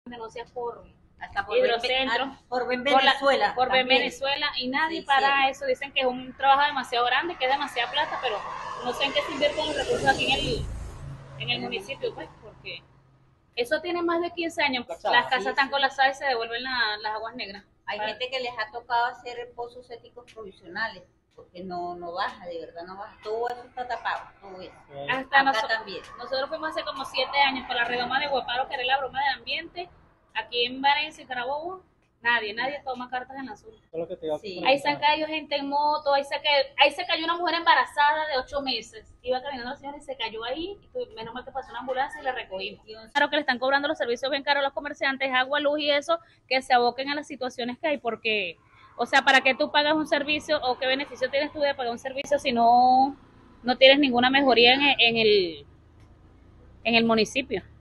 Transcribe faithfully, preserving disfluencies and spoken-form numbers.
denuncias por Hasta por Hidrocentro, Ben, por Ben por, la, Venezuela. por Ben también. Venezuela, y nadie Sí, para sí. eso. Dicen que es un trabajo demasiado grande, que es demasiada plata, pero no sé en qué se invierten los recursos aquí en el, en el municipio, pues, porque eso tiene más de quince años. Las casas Sí, están sí. colapsadas y se devuelven la, las aguas negras. Hay Para, gente que les ha tocado hacer pozos éticos provisionales, porque no, no baja, de verdad no baja. Todo eso está tapado, todo eso. hasta Acá noso también. nosotros fuimos hace como siete años para la redoma de Guaparo, que era la broma del ambiente, aquí en Valencia, Carabobo. Nadie, nadie toma cartas en la azul. Sí. Ahí se han caído gente en moto, ahí se, cayó, ahí se cayó una mujer embarazada de ocho meses. Iba caminando la señora y se cayó ahí. Y menos mal que pasó una ambulancia y la recogimos. Claro que le están cobrando los servicios bien caros a los comerciantes, agua, luz y eso, que se aboquen a las situaciones que hay, porque, o sea, ¿para qué tú pagas un servicio o qué beneficio tienes tú de pagar un servicio si no, no tienes ninguna mejoría en, en, el, en el municipio?